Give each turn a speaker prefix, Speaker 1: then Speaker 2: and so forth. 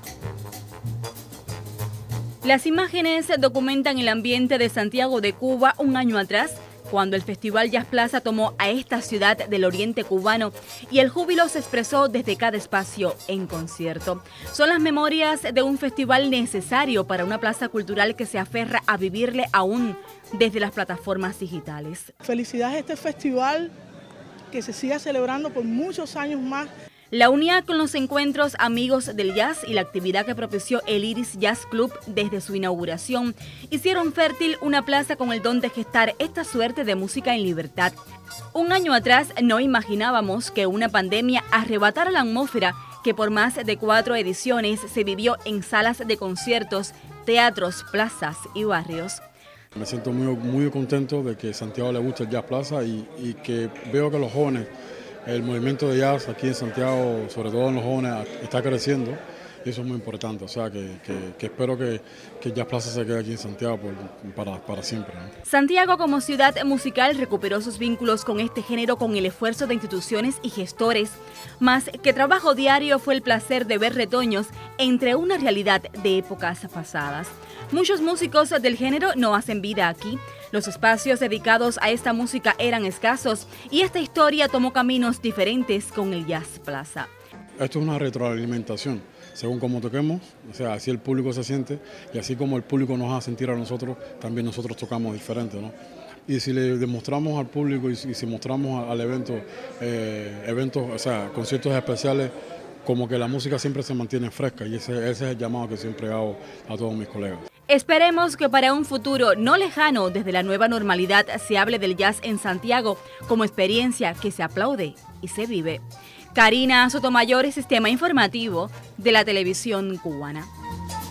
Speaker 1: Las imágenes documentan el ambiente de Santiago de Cuba un año atrás, cuando el Festival Jazz Plaza tomó a esta ciudad del oriente cubano y el júbilo se expresó desde cada espacio en concierto. Son las memorias de un festival necesario para una plaza cultural que se aferra a vivirle aún desde las plataformas digitales.
Speaker 2: Felicidades a este festival, que se siga celebrando por muchos años más.
Speaker 1: La unidad con los encuentros Amigos del Jazz y la actividad que propició el Iris Jazz Club desde su inauguración hicieron fértil una plaza con el don de gestar esta suerte de música en libertad. Un año atrás no imaginábamos que una pandemia arrebatara la atmósfera que por más de 4 ediciones se vivió en salas de conciertos, teatros, plazas y barrios.
Speaker 3: Me siento muy contento de que a Santiago le gusta el Jazz Plaza y que veo que los jóvenes, el movimiento de jazz aquí en Santiago, sobre todo en los jóvenes, está creciendo y eso es muy importante. O sea, que espero que Jazz Plaza se quede aquí en Santiago para siempre, ¿no?
Speaker 1: Santiago como ciudad musical recuperó sus vínculos con este género con el esfuerzo de instituciones y gestores. Más que trabajo diario fue el placer de ver retoños entre una realidad de épocas pasadas. Muchos músicos del género no hacen vida aquí. Los espacios dedicados a esta música eran escasos y esta historia tomó caminos diferentes con el Jazz Plaza.
Speaker 3: Esto es una retroalimentación, según cómo toquemos, o sea, así el público se siente y así como el público nos hace sentir a nosotros, también nosotros tocamos diferente, ¿no? Y si le demostramos al público y si mostramos al evento, o sea, conciertos especiales, como que la música siempre se mantiene fresca y ese es el llamado que siempre hago a todos mis colegas.
Speaker 1: Esperemos que para un futuro no lejano, desde la nueva normalidad, se hable del jazz en Santiago como experiencia que se aplaude y se vive. Karina Sotomayor, Sistema Informativo de la Televisión Cubana.